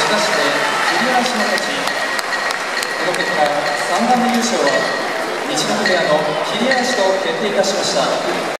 指してクリアしの勝ち。この結果3番目優勝は日本部屋の桐谷氏と決定いたしました。